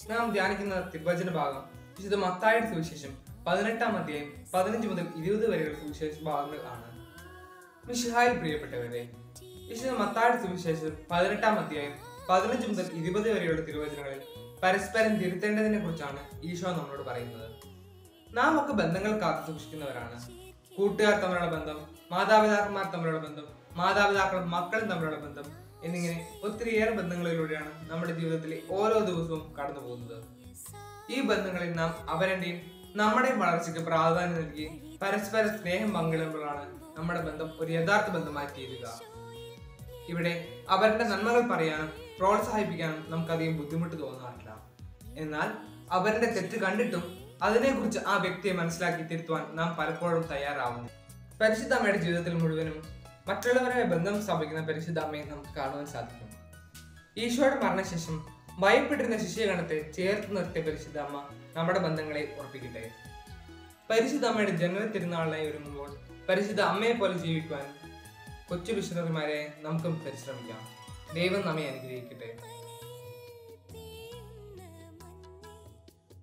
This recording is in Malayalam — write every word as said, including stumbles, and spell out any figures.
നാം ധ്യാനിക്കുന്ന തിരുവചന ഭാഗം വിശുദ്ധ മത്തായിയുടെ സുവിശേഷം പതിനെട്ടാം അധ്യായം പതിനഞ്ച് മുതൽ ഇരുപത് വരെയുള്ള സുവിശേഷ ഭാഗങ്ങൾ ആണ്. മിശിഹായിൽ പ്രിയപ്പെട്ടവരെ, വിശുദ്ധ മത്തായിയുടെ സുവിശേഷം പതിനെട്ടാം അധ്യായം പതിനഞ്ച് മുതൽ ഇരുപത് വരെയുള്ള തിരുവചനങ്ങളിൽ പരസ്പരം തിരുത്തേണ്ടതിനെ കുറിച്ചാണ് ഈശോ നമ്മളോട് പറയുന്നത്. നാം ഒക്കെ ബന്ധങ്ങൾ കാത്തു സൂക്ഷിക്കുന്നവരാണ്. കൂട്ടുകാർ തമ്മിലുള്ള ബന്ധം, മാതാപിതാക്കന്മാർ തമ്മിലുള്ള ബന്ധം, മാതാപിതാക്കളും മക്കളും തമ്മിലുള്ള ബന്ധം എന്നിങ്ങനെ ഒത്തിരിയേറെ ബന്ധങ്ങളിലൂടെയാണ് നമ്മുടെ ജീവിതത്തിലെ ഓരോ ദിവസവും കടന്നു പോകുന്നത്. ഈ ബന്ധങ്ങളിൽ നാം അവരുടെയും നമ്മുടെയും വളർച്ചയ്ക്ക് പ്രാധാന്യം നൽകി പരസ്പര സ്നേഹം പങ്കിടുമ്പോഴാണ് നമ്മുടെ ബന്ധം ഒരു യഥാർത്ഥ ബന്ധമായി തീരുക. ഇവിടെ അവരുടെ നന്മകൾ പറയാനും പ്രോത്സാഹിപ്പിക്കാനും നമുക്കധികം ബുദ്ധിമുട്ട് തോന്നാറില്ല. എന്നാൽ അവരുടെ തെറ്റ് കണ്ടിട്ടും അതിനെക്കുറിച്ച് ആ വ്യക്തിയെ മനസ്സിലാക്കി തിരുത്തുവാൻ നാം പലപ്പോഴും തയ്യാറാവുന്നു. പരിശുദ്ധ അമ്മയുടെ ജീവിതത്തിൽ മുഴുവനും മറ്റുള്ളവരുമായി ബന്ധം സ്ഥാപിക്കുന്ന പരിശുദ്ധ അമ്മയെ നമുക്ക് കാണുവാൻ സാധിക്കും. ഈശോയുടെ മരണശേഷം ഭയപ്പെട്ടിരുന്ന ശിഷ്യഗണത്തെ ചേർത്ത് നിർത്തിയ പരിശുദ്ധ അമ്മ നമ്മുടെ ബന്ധങ്ങളെ ഉറപ്പിക്കട്ടെ. പരിശുദ്ധ അമ്മയുടെ ജന്മ തിരുനാളിനായി ഒരുങ്ങുമ്പോൾ പരിശുദ്ധ അമ്മയെ പോലെ ജീവിക്കുവാൻ കൊച്ചു മിഷണറിമാരെ നമുക്കും പരിശ്രമിക്കാം. ദൈവം നമ്മെ അനുഗ്രഹിക്കട്ടെ.